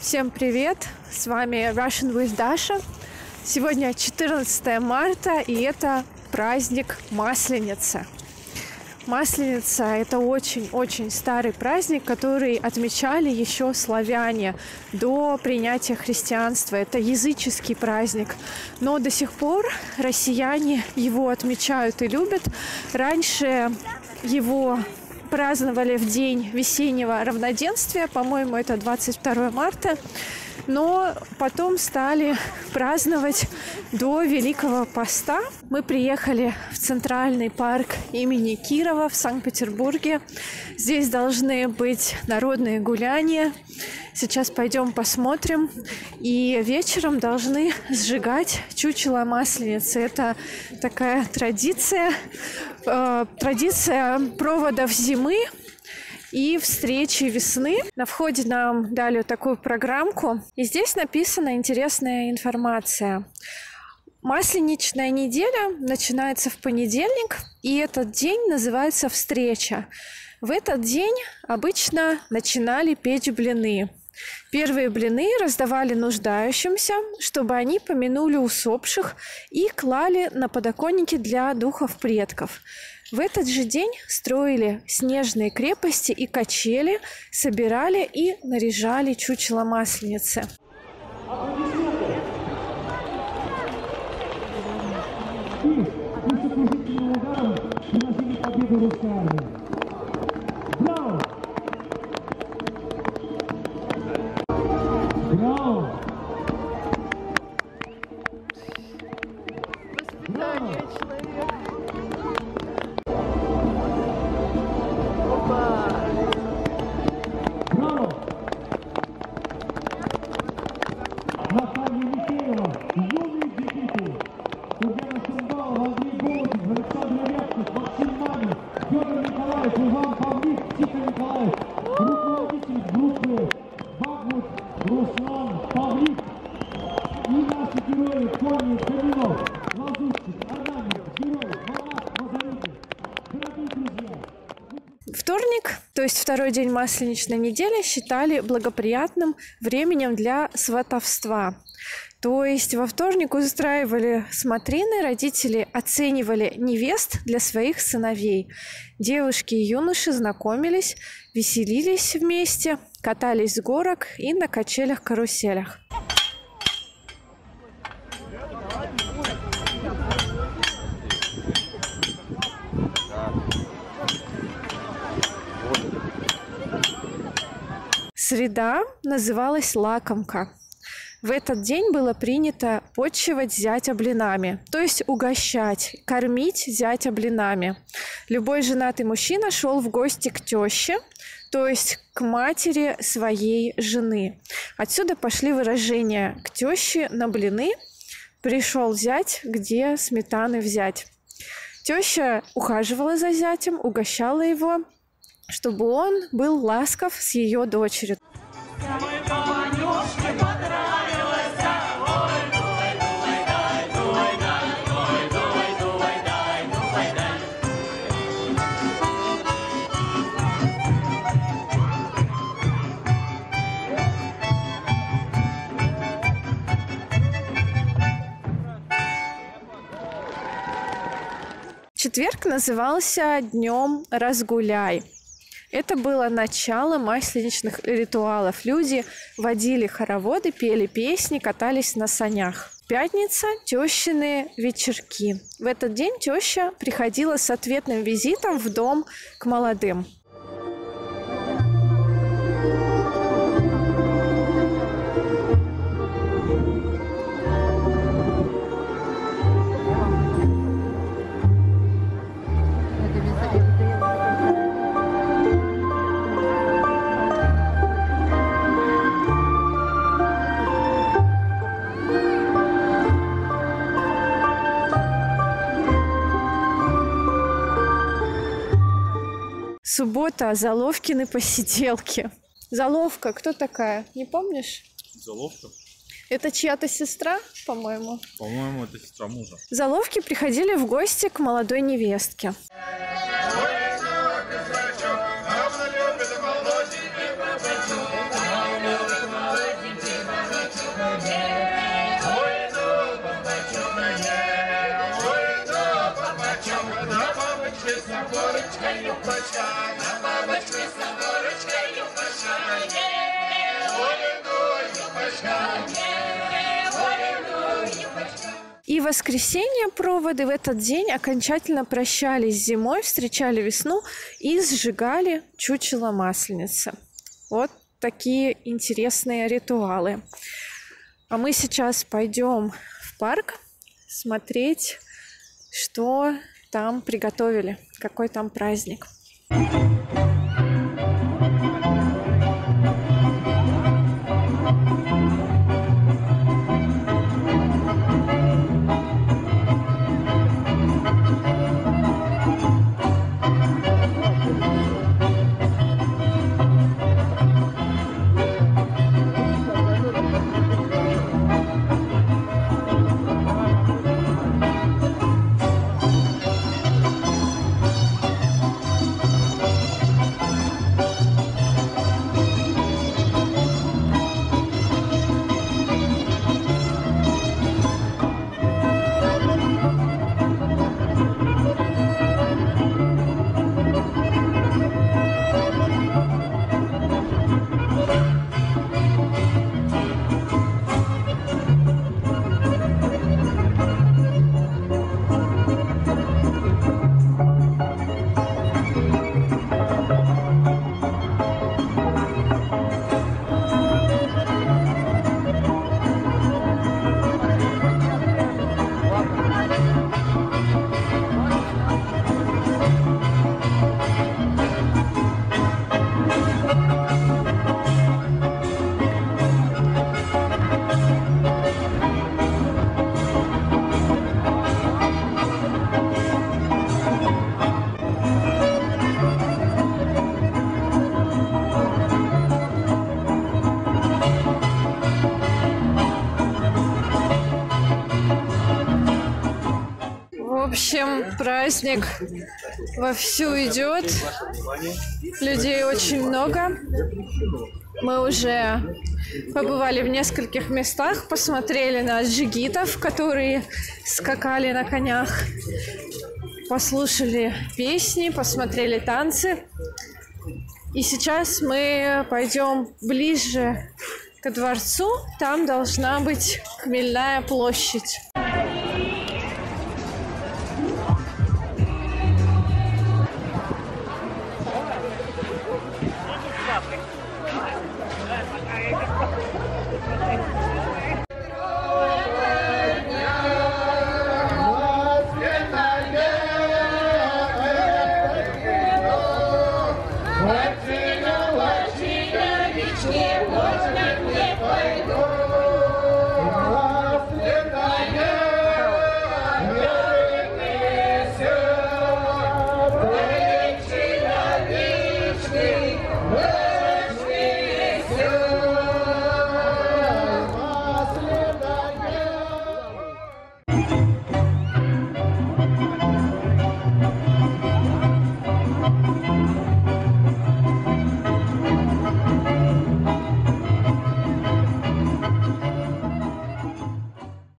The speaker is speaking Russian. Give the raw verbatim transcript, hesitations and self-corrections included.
Всем привет! С вами Russian with Dasha. Сегодня четырнадцатое марта, и это праздник Масленицы. Масленица – это очень-очень старый праздник, который отмечали еще славяне до принятия христианства. Это языческий праздник, но до сих пор россияне его отмечают и любят. Раньше его праздновали в день весеннего равноденствия, по-моему, это двадцать второе марта, но потом стали праздновать до Великого Поста. Мы приехали в Центральный парк имени Кирова в Санкт-Петербурге. Здесь должны быть народные гуляния. Сейчас пойдем посмотрим. И вечером должны сжигать чучело Масленицы. Это такая традиция, э, традиция проводов зимы и встречи весны. На входе нам дали такую программку. И здесь написана интересная информация. Масленичная неделя начинается в понедельник, и этот день называется «Встреча». В этот день обычно начинали печь блины. Первые блины раздавали нуждающимся, чтобы они помянули усопших и клали на подоконники для духов предков. В этот же день строили снежные крепости и качели, собирали и наряжали чучело Масленицы. Вторник, то есть второй день масленичной недели, считали благоприятным временем для сватовства. То есть во вторник устраивали смотрины, родители оценивали невест для своих сыновей. Девушки и юноши знакомились, веселились вместе, катались с горок и на качелях-каруселях. Среда называлась лакомка. В этот день было принято почивать зятя блинами, то есть угощать, кормить зятя блинами. Любой женатый мужчина шел в гости к теще, то есть к матери своей жены. Отсюда пошли выражения «к теще на блины», «пришел зять, где сметаны взять». Теща ухаживала за зятем, угощала его, чтобы он был ласков с ее дочерью. Четверг назывался днем «Разгуляй». Это было начало масленичных ритуалов. Люди водили хороводы, пели песни, катались на санях. Пятница – тещины вечерки. В этот день теща приходила с ответным визитом в дом к молодым. Суббота, Заловкины посиделки. Заловка, кто такая? Не помнишь? Заловка? Это чья-то сестра, по-моему? По-моему, это сестра мужа. Заловки приходили в гости к молодой невестке. И в воскресенье проводы в этот день окончательно прощались с зимой, встречали весну и сжигали чучело Масленицы. Вот такие интересные ритуалы. А мы сейчас пойдем в парк смотреть, что там приготовили, какой там праздник. В общем, праздник вовсю идет. Людей очень много. Мы уже побывали в нескольких местах, посмотрели на джигитов, которые скакали на конях, послушали песни, посмотрели танцы. И сейчас мы пойдем ближе ко дворцу. Там должна быть Хмельная площадь.